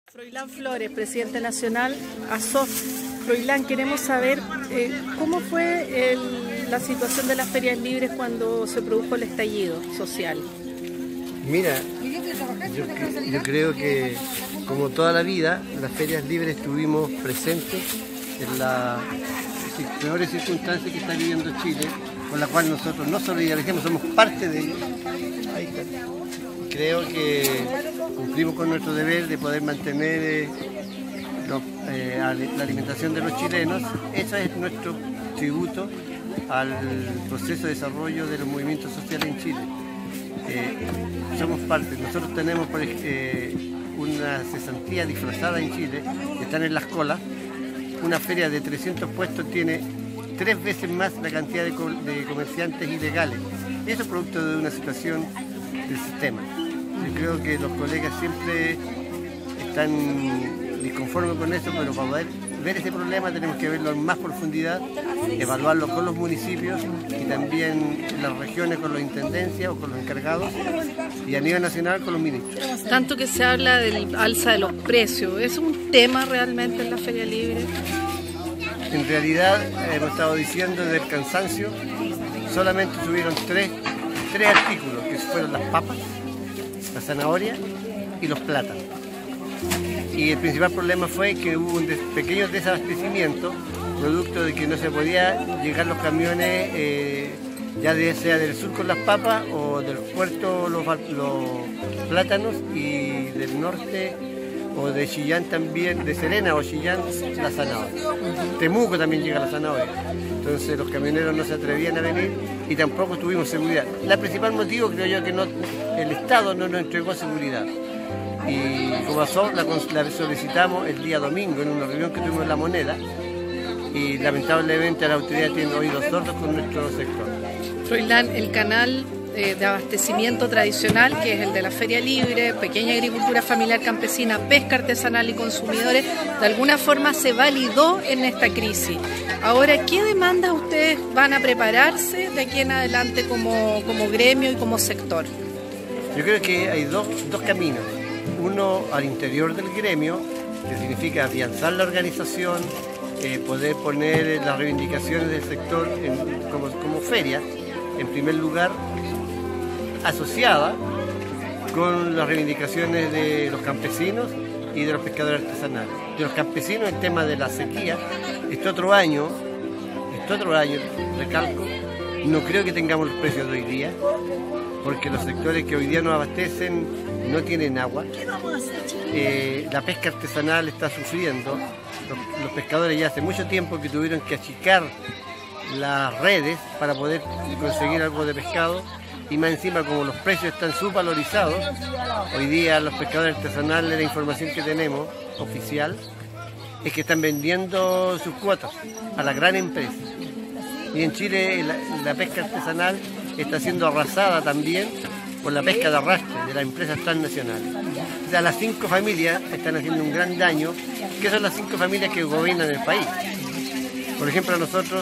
Froilán Flores, presidente nacional, ASOF. Froilán, queremos saber cómo fue la situación de las ferias libres cuando se produjo el estallido social. Mira, yo creo que como toda la vida, las ferias libres estuvimos presentes en las peores circunstancias que está viviendo Chile, con la cual nosotros nos solidarizamos, somos parte de ello. Ahí está. Creo que cumplimos con nuestro deber de poder mantener la alimentación de los chilenos. Ese es nuestro tributo al proceso de desarrollo de los movimientos sociales en Chile. Somos parte, nosotros tenemos una cesantía disfrazada en Chile, que están en las colas. Una feria de 300 puestos tiene 3 veces más la cantidad de comerciantes ilegales. Eso es producto de una situación del sistema. Yo creo que los colegas siempre están disconformes con eso, pero para poder ver ese problema tenemos que verlo en más profundidad, evaluarlo con los municipios y también en las regiones con las intendencias o con los encargados y a nivel nacional con los ministros. Tanto que se habla del alza de los precios, ¿es un tema realmente en la Feria Libre? En realidad, hemos estado diciendo desde el cansancio, solamente subieron tres artículos, que fueron las papas, la zanahoria y los plátanos. Y el principal problema fue que hubo un pequeño desabastecimiento, producto de que no se podía llegar los camiones, ya sea del sur con las papas o del puerto los plátanos y del norte o de Chillán también, de Serena o Chillán, la zanahoria. Temuco también llega la zanahoria. Entonces los camioneros no se atrevían a venir y tampoco tuvimos seguridad. El principal motivo creo yo que el Estado no nos entregó seguridad. Y como ASOF la solicitamos el día domingo en una reunión que tuvimos en La Moneda y lamentablemente la autoridad tiene oídos sordos con nuestro sector. Froilán, el canal de abastecimiento tradicional, que es el de la Feria Libre, pequeña agricultura familiar campesina, pesca artesanal y consumidores, de alguna forma se validó en esta crisis. Ahora, ¿qué demandas ustedes van a prepararse de aquí en adelante como gremio y como sector? Yo creo que hay dos caminos. Uno al interior del gremio, que significa afianzar la organización, poder poner las reivindicaciones del sector como feria, en primer lugar, asociada con las reivindicaciones de los campesinos y de los pescadores artesanales. De los campesinos, el tema de la sequía, este otro año, recalco, no creo que tengamos los precios de hoy día, porque los sectores que hoy día nos abastecen no tienen agua. La pesca artesanal está sufriendo. Los pescadores ya hace mucho tiempo que tuvieron que achicar las redes para poder conseguir algo de pescado y más encima como los precios están subvalorizados, hoy día los pescadores artesanales, la información que tenemos oficial es que están vendiendo sus cuotas a la gran empresa. Y en Chile la pesca artesanal está siendo arrasada también por la pesca de arrastre de las empresas transnacionales. O sea, las 5 familias están haciendo un gran daño, que son las 5 familias que gobiernan el país. Por ejemplo, a nosotros,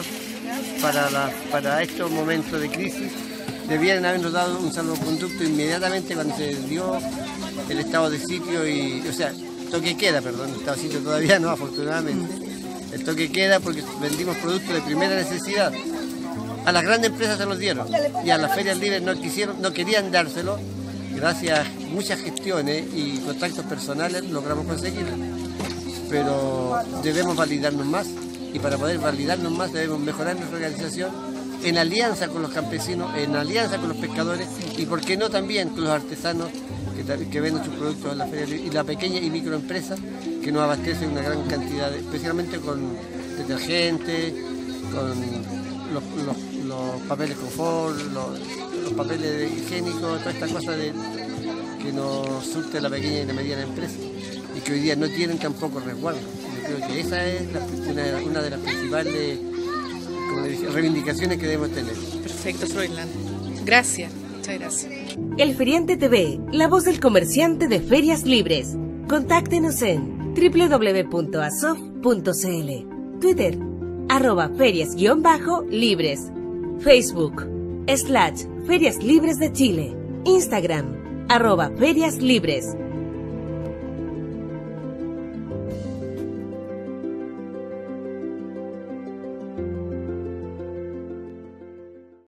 para estos momentos de crisis, debían habernos dado un salvoconducto inmediatamente cuando se dio el estado de sitio toque queda, perdón, el estado de sitio todavía no, afortunadamente. El toque queda porque vendimos productos de primera necesidad. A las grandes empresas se los dieron y a las ferias libres no querían dárselo. Gracias a muchas gestiones y contactos personales logramos conseguirlo. Pero debemos validarnos más y para poder validarnos más debemos mejorar nuestra organización en alianza con los campesinos, en alianza con los pescadores y por qué no también con los artesanos que venden sus productos en la feria libre y la pequeña y microempresa que nos abastece una gran cantidad, especialmente con detergentes, con los papeles confort, los papeles higiénicos, toda esta cosa que nos surte la pequeña y la mediana empresa y que hoy día no tienen tampoco resguardo. Yo creo que esa es una de las principales reivindicaciones que debemos tener. Perfecto, Froilán. Gracias. Muchas gracias. El Feriante TV, la voz del comerciante de Ferias Libres. Contáctenos en www.asof.cl, Twitter, @ferias_libres, Facebook, /Ferias Libres de Chile, Instagram, @Ferias Libres.